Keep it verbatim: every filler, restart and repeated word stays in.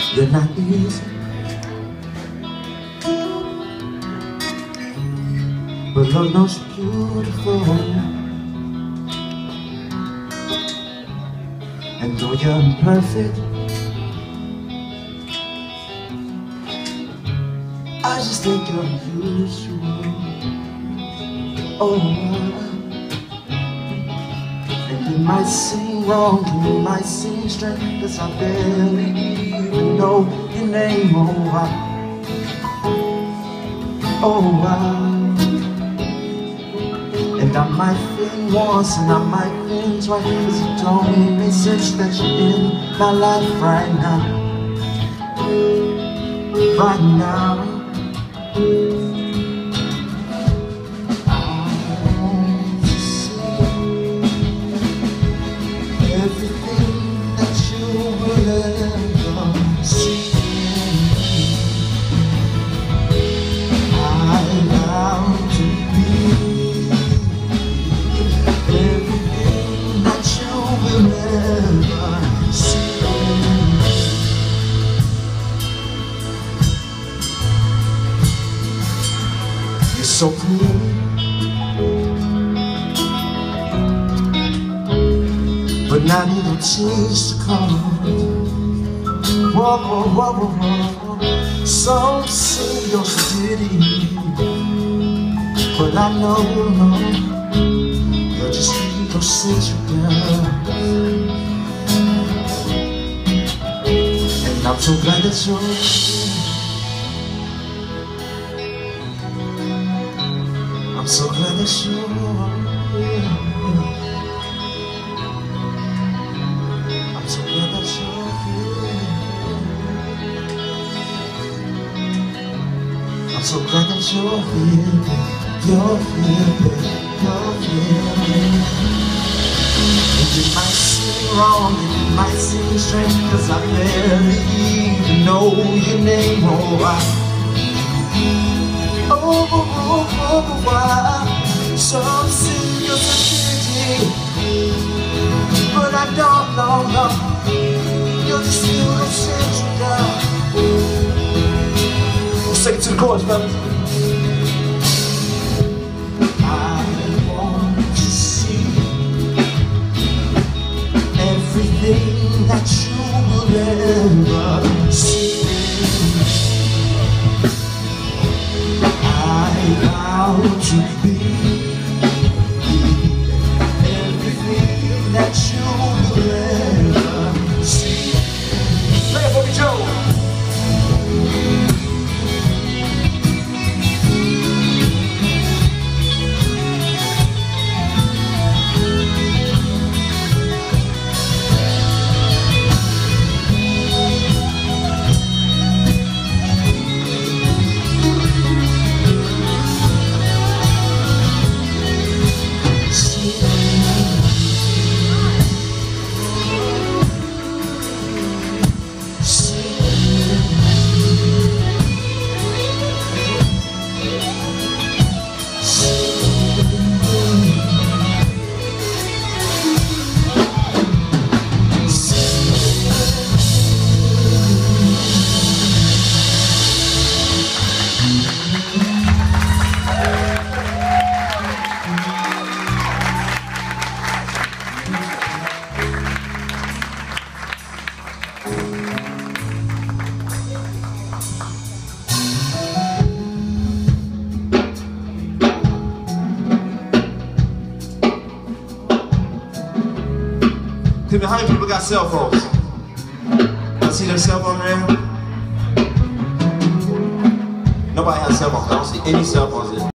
You're not easy, but Lord knows you're beautiful. And though you're imperfect, I just think you're unusual. Oh, and you might seem wrong, you might seem strange, 'cause I barely even know your name. Oh, wow. Oh, wow. And I might think once and I might think twice, 'cause you told me message that you're in my life right now. Right now. I want to see everything that you will ever see. I want to be everything that you will ever see. You're so cool, but now you don't change the color. Whoa, whoa, whoa, whoa, whoa. Some say you're so pretty, but I know, no, you're just egocentric, girl. And I'm so glad that you're here. I'm so glad that you're here. I'm so glad that you're here. I'm so glad that you're here. You're here, baby. You're here. And it might seem wrong, and it might seem strange, 'cause I barely even know your name. Oh, I Oh, oh, oh, oh, why? Some say you're so pretty, but I don't know, no. You're just egocentric, girl. We'll sing it to the chorus, fellas. I want to see everything that you will ever see. To be everything that you will ever see. Play it for me, Joe. People, how many people got cell phones? I see their cell phone there? Nobody has cell phones. I don't see any cell phones there.